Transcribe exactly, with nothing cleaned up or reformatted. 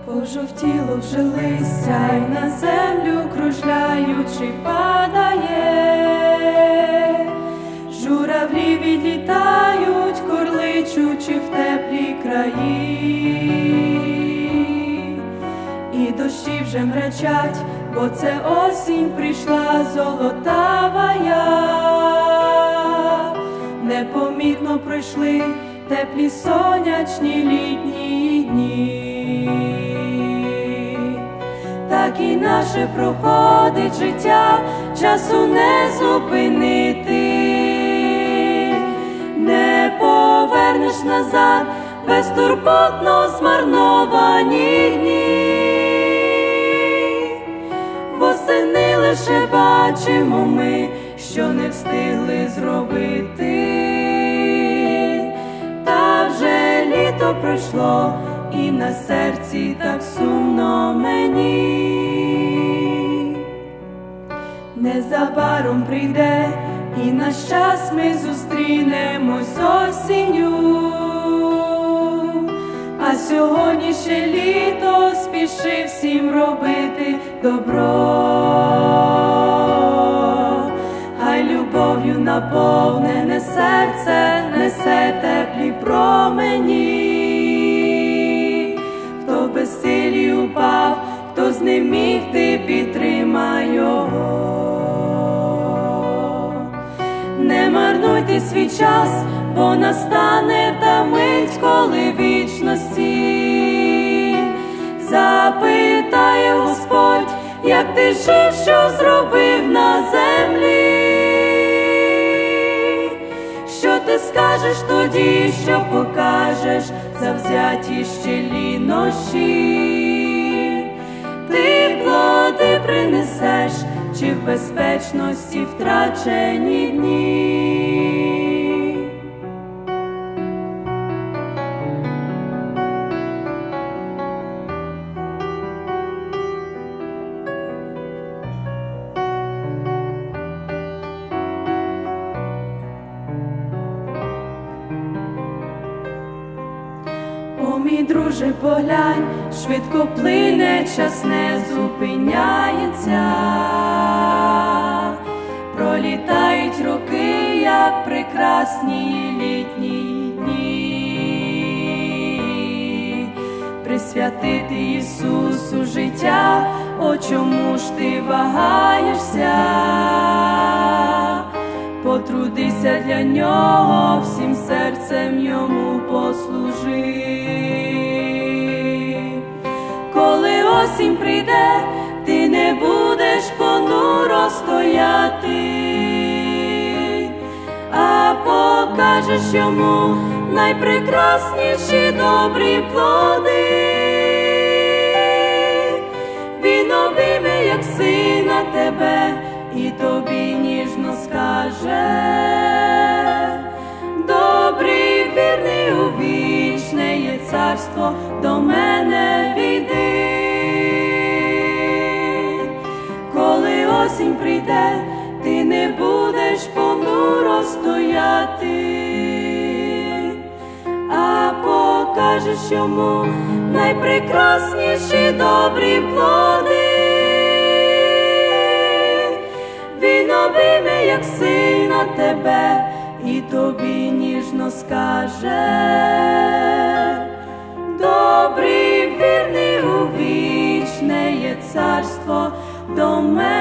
Пожовтіло вже листя й на землю кружляючи падає, журавлі відлітають, корличучи в теплі краї, і дощі вже мрачать, бо це осінь прийшла золотавая. Непомітно пройшли теплі сонячні літні дні, так і наше проходить життя, часу не зупинити, не повернеш назад безтурботно змарновані дні. Восени лише бачимо ми, що не встигли зробити, та вже літо пройшло, і на серці так сумно мені. Незабаром прийде, і наш час ми зустрінемось з осінню, а сьогодні ще літо спіши всім робити добро. Хай любов'ю наповнене серце несе теплі промені. Хто в безсилі упав, хто знеміг, ти підтримай його. Не марнуйте свій час, бо настане та мить, коли вічності запитає Господь, як ти жив, що зробив на землі. Що ти скажеш тоді, що покажеш завзяті ще лінощі? Ти плоди принесеш, чи в безпечності втрачені дні? О, мій друже, поглянь, швидко плине, час не зупиняється. Пролітають роки, як прекрасні літні дні. Присвятити Ісусу життя, о, чому ж ти вагаєшся? Потрудися для Нього, всім серцем Йому послужи. Коли осінь прийде, ти не будеш понуро стояти, а покажеш Йому найпрекрасніші добрі плоди. Він обійме, як сина, тебе, і тобі ніжно скаже: добрий, вірний, у вічне є царство, до мене війди. Коли осінь прийде, ти не будеш понуро стояти, а покажеш Йому найпрекрасніші добрі плоди. Він обійме, як сина, тебе, і тобі ніжно скаже: добрий, вірний, у вічне є царство, до мене